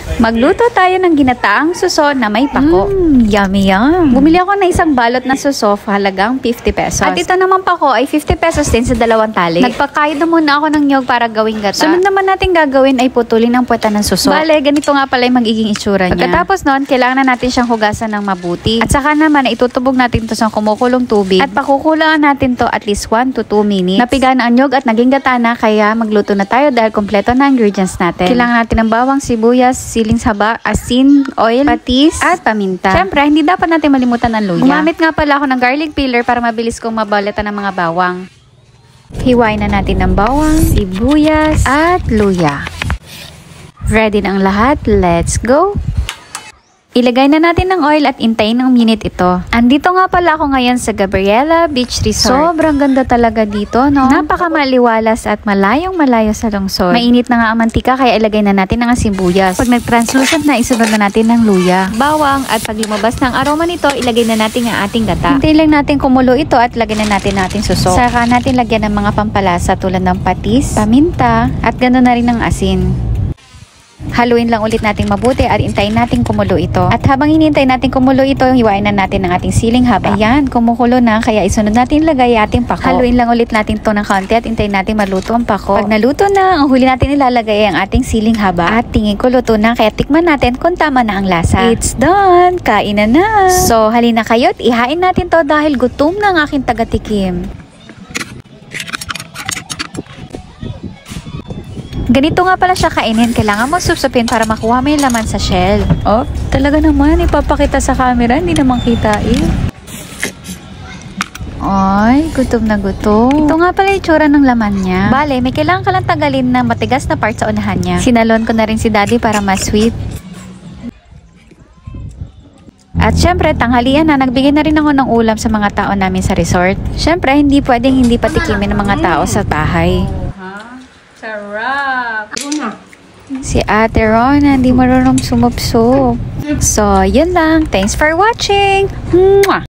Magluto tayo ng ginataang suso na may pako. Yummy yan. Bumili ako ng isang balot na suso, halagang 50 pesos. At ito naman pako ay 50 pesos din sa 2 tali. Nagpakayod na muna ako ng niyog para gawing gata. Sunod naman natin gagawin ay putulin ang puweta ng suso. Bale, ganito nga pala yung magiging itsura niya. Pagkatapos noon, kailangan na natin siyang hugasan ng mabuti. At saka naman, itutubog natin to sa kumukulong tubig. At pakukulangan natin to at least 1 to 2 minutes. Napiga na ang niyog at naging gata na, kaya magluto na tayo dahil kompleto na ingredients natin. Kailangan natin ng bawang, sibuyas, siling saba, asin, oil, patis, at paminta. Siyempre, hindi dapat natin malimutan ang luya. Gumamit nga pala ako ng garlic peeler para mabilis kong mabalatan ng mga bawang. Hiwain na natin ng bawang, sibuyas, at luya. Ready na ang lahat. Let's go! Ilagay na natin ng oil at intayin ng minute ito. Andito nga pala ako ngayon sa Gabriela Beach Resort. Sobrang ganda talaga dito, no? Napakamaliwalas at malayong malayo sa lungsod. Mainit na nga ang mantika, kaya ilagay na natin ang sibuyas. Pag nag-translucent na, isunod na natin ng luya, bawang, at pag lumabas ng aroma nito, ilagay na natin ang ating gata. Hintayin lang natin kumulo ito at lagay na natin suso. Saka natin lagyan ng mga pampalasa tulad ng patis, paminta, at ganoon na rin ng asin. Haluin lang ulit natin mabuti at intayin natin kumulo ito. At habang hinintay natin kumulo ito, hiwain na natin ang ating siling haba. Ayan, kumukulo na, kaya isunod natin lagay ating pako. Haluin lang ulit natin to ng kaunti at intayin natin maluto ang pako. Pag naluto na, ang huli natin ilalagay ang ating siling haba. At tingin ko luto na, kaya tikman natin kung tama na ang lasa. It's done! Kain na! So, halina kayo at ihain natin to dahil gutom na ang aking tagatikim. Ganito nga pala siya kainin. Kailangan mo susupin para makuha mo yung laman sa shell. Oh, talaga naman. Ipapakita sa camera. Hindi naman kita eh. Ay, gutom na gutom. Ito nga pala yung tsura ng laman niya. Bale, may kailangan ka lang tagalin ng matigas na part sa unahan niya. Sinalon ko na rin si daddy para mas sweet. At syempre, tanghalian na, nagbigay na rin ako ng ulam sa mga tao namin sa resort. Syempre, hindi pwedeng hindi patikimin ng mga tao sa bahay. Sarap! Si Ate Rona, hindi marunong sumupsup. So, yun lang. Thanks for watching! Mwah!